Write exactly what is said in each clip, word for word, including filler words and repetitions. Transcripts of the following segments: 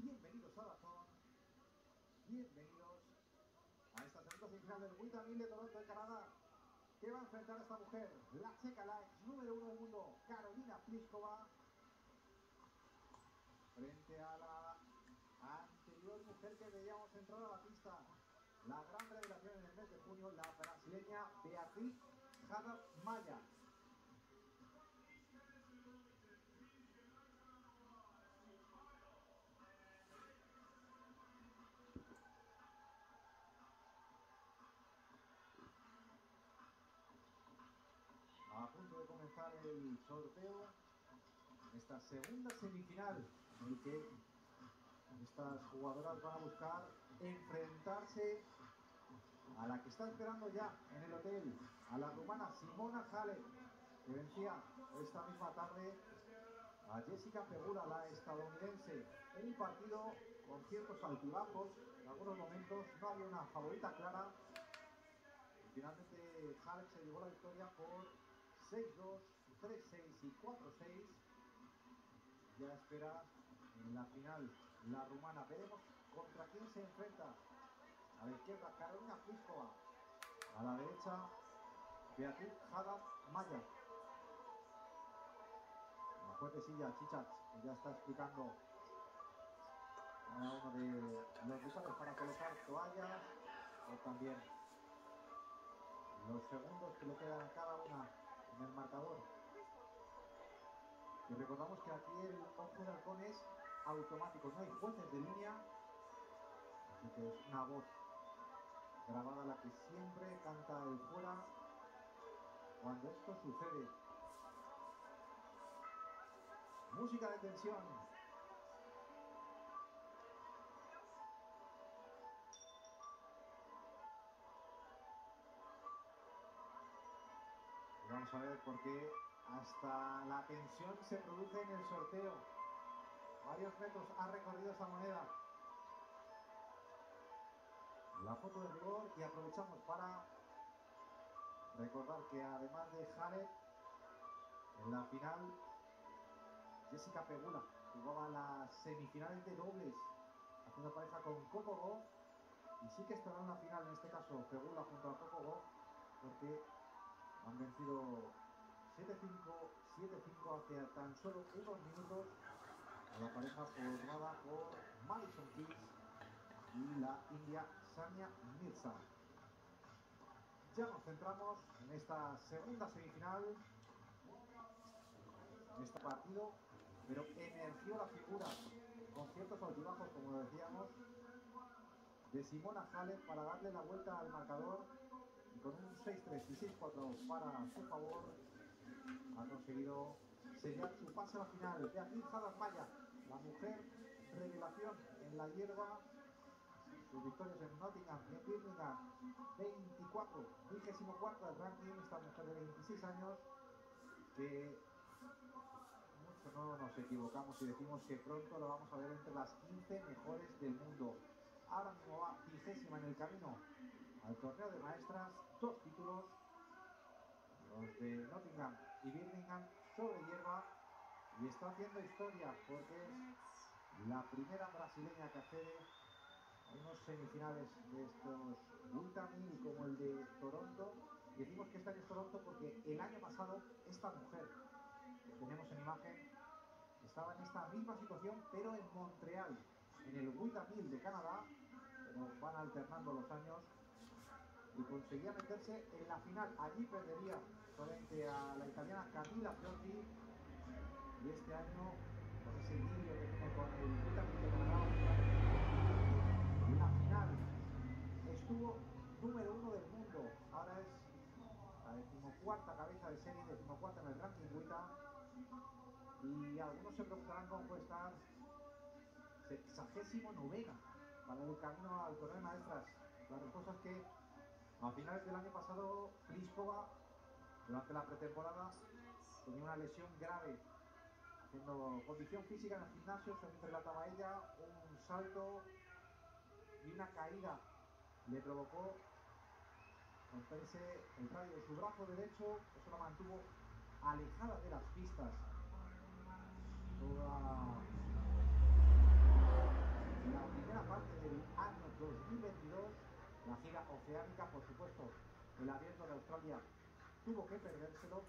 bienvenidos a Dazón, bienvenidos a esta segunda semifinal del Wita mil de Toronto de Canadá, que va a enfrentar a esta mujer, la checa, la ex número uno del mundo, Karolina Pliskova, frente a la anterior mujer que veíamos entrar a la pista, la gran revelación en el mes de junio, la brasileña Beatriz Haddad Maia. A punto de comenzar el sorteo, esta segunda semifinal en el que estas jugadoras van a buscar enfrentarse a la que está esperando ya en el hotel, a la rumana Simona Halep, que vencía esta misma tarde a Jessica Pegula, la estadounidense. Un partido con ciertos altibajos, en algunos momentos no había una favorita clara. Y finalmente Halep se llevó la victoria por seis dos, tres seis y cuatro seis. Ya espera en la final la rumana. Veremos contra quién se enfrenta. A la izquierda Karolina Pliskova, a la derecha Beatriz Haddad Maia. La juececilla Chichat, que ya está explicando cada uno de los lugares para colocar toallas, o también los segundos que le quedan a cada una en el marcador. Y recordamos que aquí el ojo de halcón es automático, no hay jueces de línea, así que es una voz grabada la que siempre canta el fuera cuando esto sucede. Música de tensión. Y vamos a ver por qué hasta la tensión se produce en el sorteo. Varios metros ha recorrido esta moneda. La foto de rigor, y aprovechamos para recordar que además de Halep, en la final Jessica Pegula jugaba las semifinales de dobles, haciendo pareja con Coco Gauff, y sí que estará en la final, en este caso Pegula junto a Coco Gauff, porque han vencido siete cinco, siete cinco hace tan solo unos minutos a la pareja formada por Madison Keys y la india Sania Mirza. Ya nos centramos en esta segunda semifinal, en este partido, pero emergió la figura, con ciertos altibajos, como decíamos, de Simona Halep para darle la vuelta al marcador, y con un seis tres y seis cuatro para su favor ha conseguido sellar su pase a la final. Beatriz Haddad Maia, la mujer revelación en la hierba, sus victorias en Nottingham y en Birmingham, veinticuatro, vigésimo cuarta del ranking, esta mujer de veintiséis años, que mucho no nos equivocamos si decimos que pronto lo vamos a ver entre las quince mejores del mundo. Ahora mismo va vigésima en el camino al torneo de maestras, dos títulos, los de Nottingham y Birmingham sobre hierba, y está haciendo historia porque es la primera brasileña que accede a unos semifinales de estos Wita mil como el de Toronto. Y decimos que este año es Toronto porque el año pasado esta mujer que tenemos en imagen estaba en esta misma situación, pero en Montreal, en el Wita mil de Canadá, pero van alternando los años, y conseguía meterse en la final. Allí perdería frente a la italiana Camila Giorgi, y este año, con ese idilio que tiene con el Wita mil de Canadá, la final, estuvo número uno del mundo. Ahora es la decimocuarta cabeza de serie, decimocuarta en el ranking Wita, y algunos se preguntarán cómo puede estar sexagésimo novena para el camino al torneo de maestras. La respuesta es que a finales del año pasado Pliskova, durante la pretemporada, tenía una lesión grave, haciendo condición física en el gimnasio. Según relataba ella, un salto y una caída le provocó romperse el radio de su brazo derecho. Eso la mantuvo alejada de las pistas toda el Abierto de Australia tuvo que perdérselo,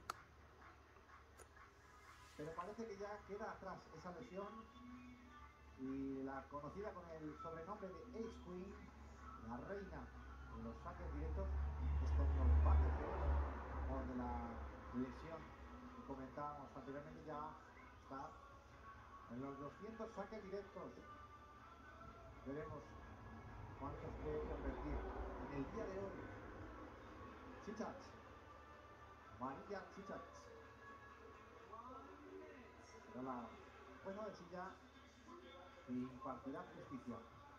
pero parece que ya queda atrás esa lesión y la conocida con el sobrenombre de Ace Queen, la reina de los saques directos, esto nos va a decir por de la lesión que comentábamos anteriormente, ya está en los doscientos saques directos. Veremos cuántos puede convertir en el día de hoy. Czichas, Maria Czichas, será la jueza de silla y impartirá justicia.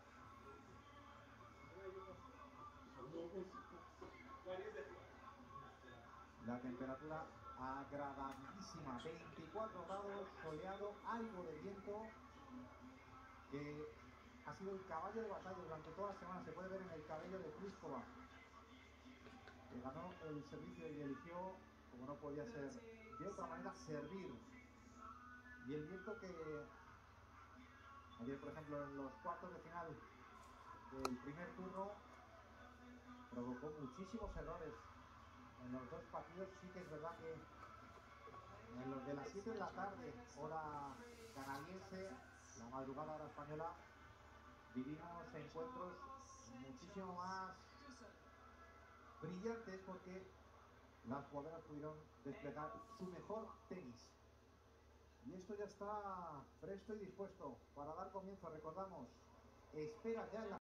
La temperatura agradabilísima, veinticuatro grados, soleado, algo de viento, que ha sido el caballo de batalla durante toda la semana. Se puede ver en el cabello de Pliskova, que ganó el servicio y eligió, como no podía ser de otra manera, servir. Y el viento que ayer, por ejemplo, en los cuartos de final del primer turno provocó muchísimos errores en los dos partidos. Sí que es verdad que en los de las siete de la tarde, hora canadiense, la madrugada hora española, vivimos encuentros muchísimo más brillantes porque las jugadoras pudieron desplegar su mejor tenis. Y esto ya está presto y dispuesto para dar comienzo. Recordamos, espera ya en la